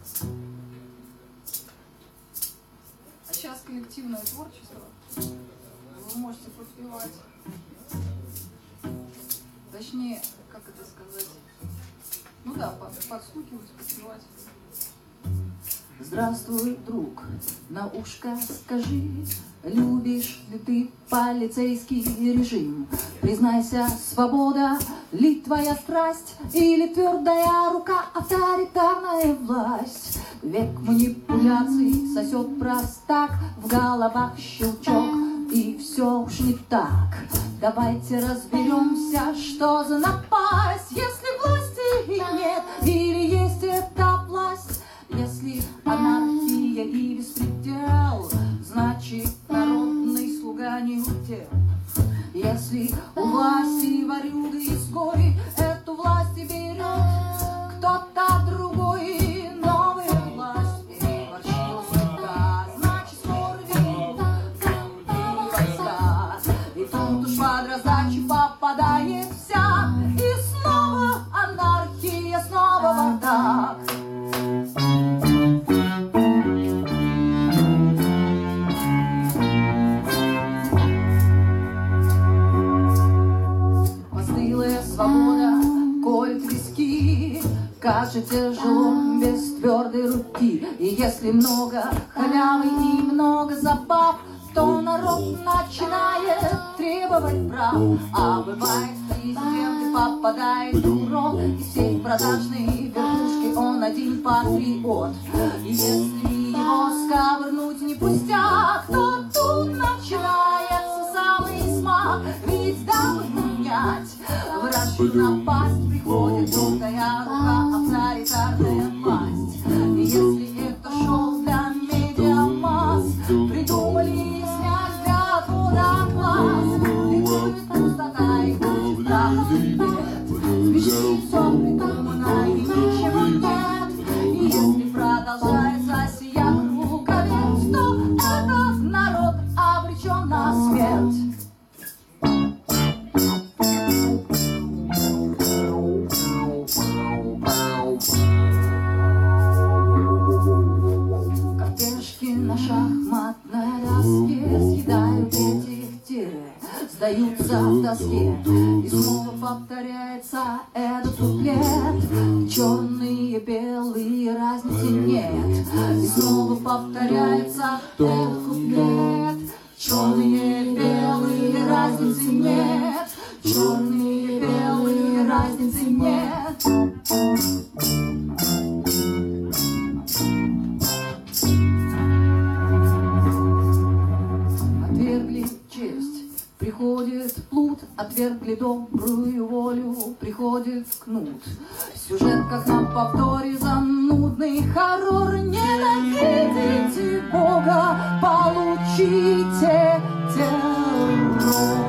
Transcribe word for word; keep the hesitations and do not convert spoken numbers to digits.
А сейчас коллективное творчество. Вы можете подпевать. Точнее, как это сказать? Ну да, подстукивать, подпевать. Здравствуй, друг, на ушко скажи, любишь ли ты полицейский режим? Признайся, свобода ли твоя страсть, или твердая рука авторитарная власть? Век манипуляций сосет простак, в головах щелчок, и все уж не так. Давайте разберемся, что за напасть, если власти нет, или есть эта власть. Если анархия и беспредел, значит народный слуга не удел. Если у власти ворюга изгой, эту власть и берет кто-то другой. Новая власть переборщила сюда, значит скоро вернут и войска. И тут уж под раздачу попадает вся, и снова анархия, снова бардак. Свобода колет виски, кажется тяжело без твердой руки. И если много халявы и много забав, то народ начинает требовать прав. А бывает, президент и попадает в урод, и всей продажной верхушки он один патриот. И если его сковырнуть не пустяк, то тут начинается самый смак. Ведь дабы менять вражью напасть, приходит желтая рука, авторитарная власть. И если это шоу для медиамасс, придумали снять для отвода глаз, ликует пустота и будет страх и бед. Смешит все придумано и ничего нет. И если продолжается сия круговерть, то этот народ обречен на смерть. Сдаются в тоске, и снова повторяется этот куплет. Черные, белые, разницы нет. И снова повторяется этот куплет. Черные, белые, разницы нет. Черные, белые, разницы нет. Отвергли честь, приходит плут, отвергли добрую волю, приходит кнут. Сюжет, как на повторе, занудный хоррор. Ненавидите Бога, получите террор.